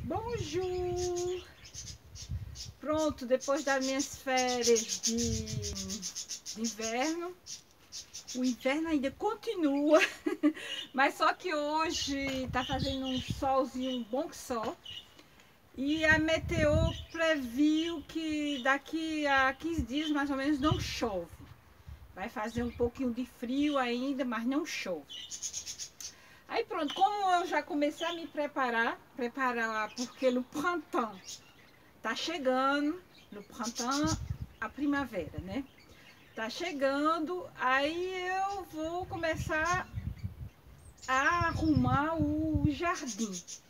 Bonjour! Pronto, depois das minhas férias de inverno, o inverno ainda continua, mas só que hoje tá fazendo um solzinho, um bom que só, e a Meteo previu que daqui a 15 dias mais ou menos não chove. Vai fazer um pouquinho de frio ainda, mas não chove. Aí pronto, como eu já comecei a me preparar porque no printemps tá chegando, no printemps a primavera, né? Tá chegando, aí eu vou começar a arrumar o jardim.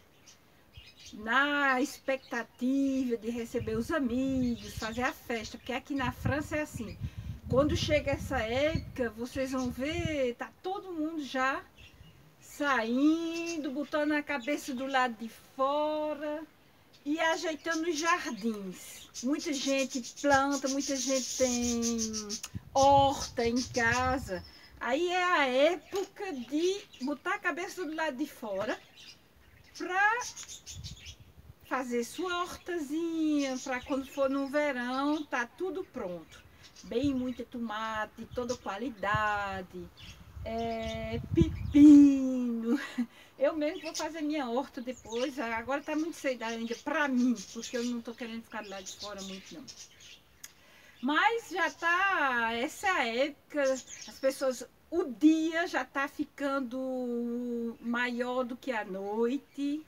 Na expectativa de receber os amigos, fazer a festa, porque aqui na França é assim, quando chega essa época, vocês vão ver, tá todo mundo já saindo, botando a cabeça do lado de fora e ajeitando os jardins. Muita gente planta, muita gente tem horta em casa. Aí é a época de botar a cabeça do lado de fora para fazer sua hortazinha, para quando for no verão, tá tudo pronto. Bem muita tomate, de toda qualidade, pepino. Eu mesmo vou fazer minha horta depois. Agora tá muito cedo ainda para mim, porque eu não tô querendo ficar do lado de fora muito não. Mas já tá, essa é a época, as pessoas, o dia já tá ficando maior do que a noite.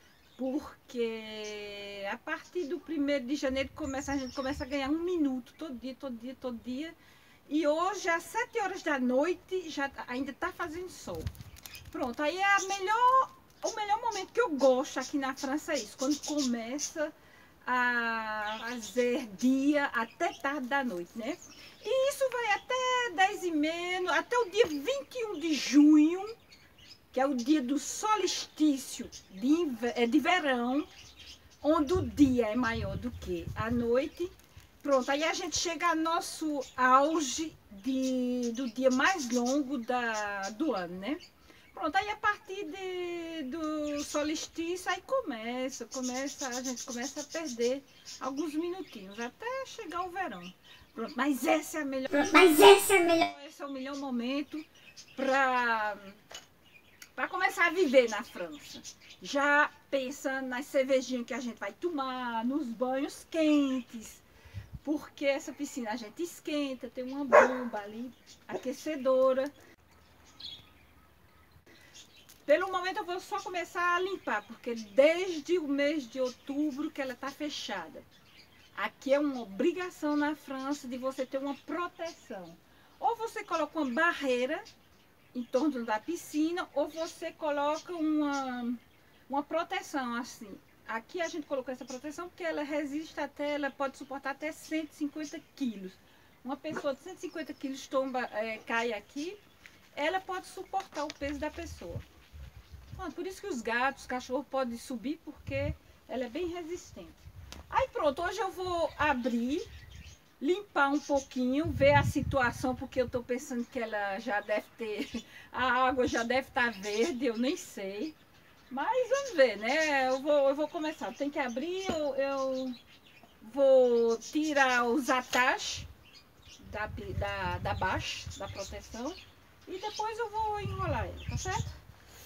Porque a partir do 1º de janeiro a gente começa a ganhar 1 minuto, todo dia, todo dia, todo dia. E hoje, às 7 horas da noite, ainda está fazendo sol. Pronto, aí é o melhor momento que eu gosto aqui na França é isso, quando começa a fazer dia até tarde da noite, né? E isso vai até 10h30, até o dia 21 de junho, que é o dia do solstício de verão, onde o dia é maior do que a noite. Pronto, aí a gente chega ao nosso auge do dia mais longo do ano, né? Pronto, aí a partir do solstício, aí a gente começa a perder alguns minutinhos, até chegar o verão. Pronto, mas esse é o melhor momento para começar a viver na França. Já pensando nas cervejinhas que a gente vai tomar, nos banhos quentes, porque essa piscina a gente esquenta, tem uma bomba ali, aquecedora. Pelo momento eu vou só começar a limpar, porque desde o mês de outubro que ela está fechada. Aqui é uma obrigação na França de você ter uma proteção. Ou você coloca uma barreira em torno da piscina, ou você coloca uma proteção assim. Aqui a gente colocou essa proteção porque ela resiste ela pode suportar até 150 quilos. Uma pessoa de 150 quilos cai aqui, ela pode suportar o peso da pessoa. Por isso que os gatos, os cachorros podem subir, porque ela é bem resistente. Aí pronto, hoje eu vou abrir, limpar um pouquinho, ver a situação, porque eu tô pensando que ela já deve ter, a água já deve estar verde, eu nem sei. Mas vamos ver, né? Eu vou começar. Tem que abrir, eu vou tirar os atalhos da baixa, da proteção, e depois eu vou enrolar ele, tá certo?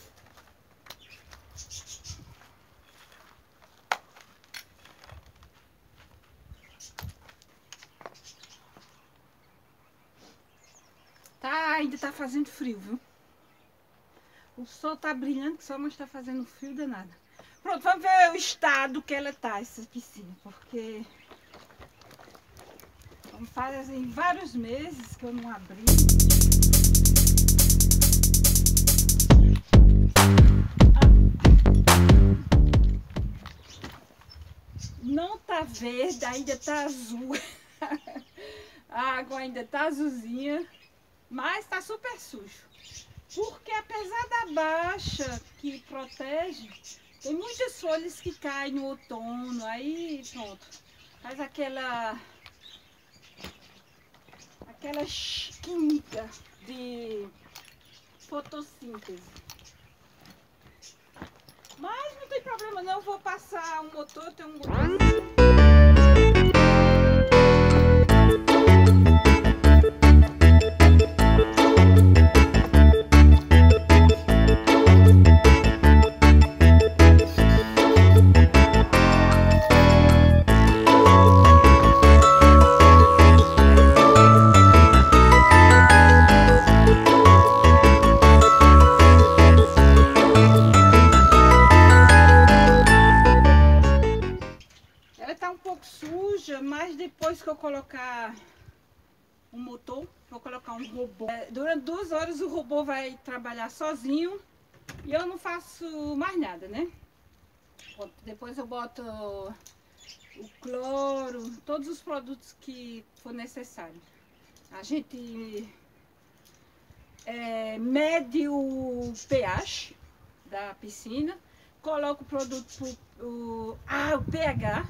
Ainda tá fazendo frio, viu? O sol tá brilhando que só, mas tá fazendo frio danado. Pronto, vamos ver o estado que ela tá, essa piscina, porque fazem vários meses que eu não abri. Não tá verde, ainda tá azul. A água ainda tá azulzinha, mas tá super sujo. Porque apesar da baixa que protege, tem muitas folhas que caem no outono, aí pronto, faz aquela química de fotossíntese. Mas não tem problema não, eu vou passar um motor, tem um motor. Mas depois que eu colocar um motor, vou colocar um robô. Durante 2 horas o robô vai trabalhar sozinho e eu não faço mais nada, né? Depois eu boto o cloro, todos os produtos que for necessário. A gente mede o pH da piscina, coloca o produto, o pH.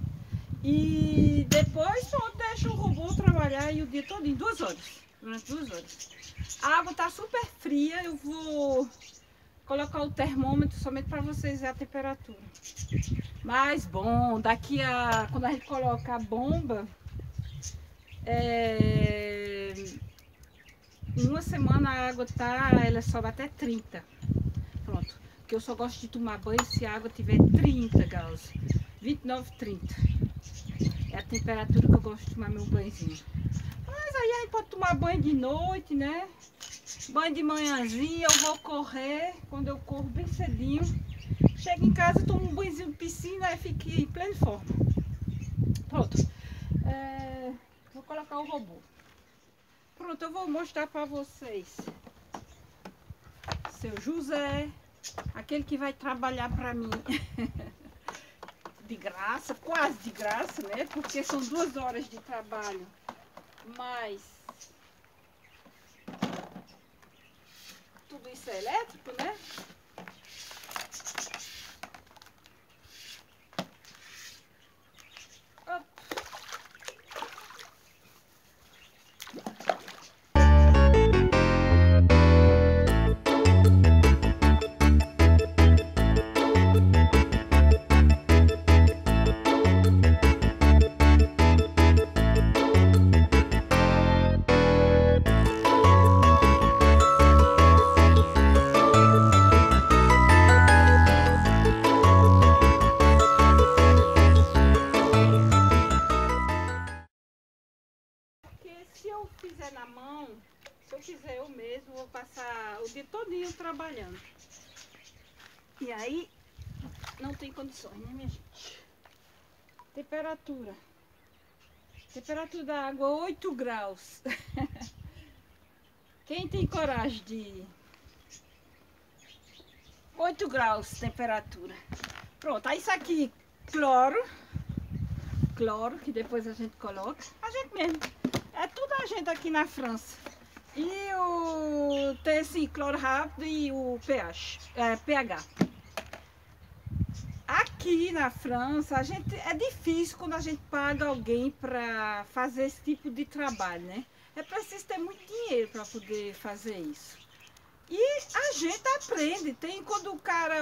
E depois eu deixo o robô trabalhar e o dia todo em 2 horas, durante 2 horas. A água tá super fria, eu vou colocar o termômetro somente para vocês verem a temperatura. Mas bom, daqui a quando a gente coloca a bomba, em 1 semana a água ela sobe até 30. Pronto, porque eu só gosto de tomar banho se a água tiver 30 graus, 29, 30. É a temperatura que eu gosto de tomar meu banhozinho. Mas aí a gente pode tomar banho de noite, né? Banho de manhãzinha, eu vou correr. Quando eu corro bem cedinho, chego em casa, tomo um banhozinho de piscina e fico em plena forma. Pronto. Vou colocar o robô. Pronto, eu vou mostrar pra vocês. Seu José, aquele que vai trabalhar pra mim. De graça, quase de graça, né? Porque são 2 horas de trabalho, mas tudo isso é elétrico, né? Se eu fizer na mão, se eu fizer eu mesmo, vou passar o dia todinho trabalhando. E aí, não tem condições, né, minha gente? Temperatura. Temperatura da água, 8 graus. Quem tem coragem de... 8 graus temperatura. Pronto, aí isso aqui, cloro. Cloro, que depois a gente coloca. A gente mesmo. É tudo a gente aqui na França. E tem assim, cloro rápido e o pH. Aqui na França, é difícil quando a gente paga alguém para fazer esse tipo de trabalho, né? É preciso ter muito dinheiro para poder fazer isso. E a gente aprende. Tem quando o cara,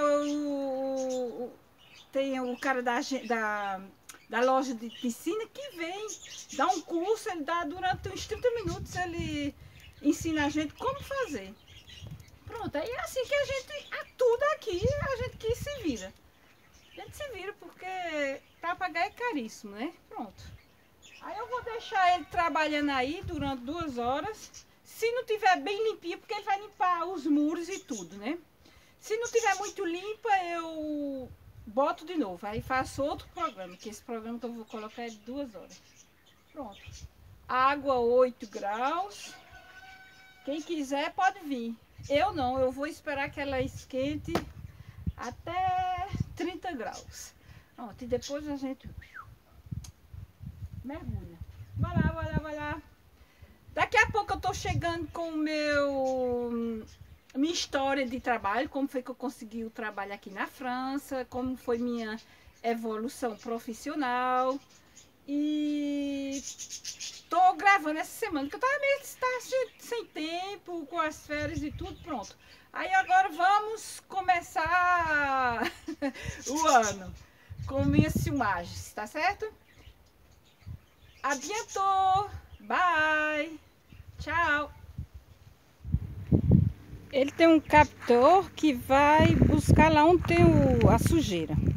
tem o cara da loja de piscina que vem dar um curso, ele dá durante uns 30 minutos, ele ensina a gente como fazer. Pronto, aí é assim que a gente, tudo aqui, a gente que se vira. A gente se vira porque para pagar é caríssimo, né? Pronto. Aí eu vou deixar ele trabalhando aí durante 2 horas. Se não tiver bem limpinho, porque ele vai limpar os muros e tudo, né? Se não tiver muito limpa, eu boto de novo. Aí faço outro programa, que esse programa que eu vou colocar é de 2 horas. Pronto. Água 8 graus. Quem quiser pode vir. Eu não, eu vou esperar que ela esquente até 30 graus. Pronto, e depois a gente mergulha. Vai lá, vai lá, vai lá. Daqui a pouco eu tô chegando com minha história de trabalho, como foi que eu consegui o trabalho aqui na França, como foi minha evolução profissional. E tô gravando essa semana, que eu tava meio sem tempo, com as férias e tudo, pronto. Aí agora vamos começar o ano com minhas filmagens, tá certo? Adiantou! Bye! Tchau! Ele tem um captor que vai buscar lá onde tem a sujeira.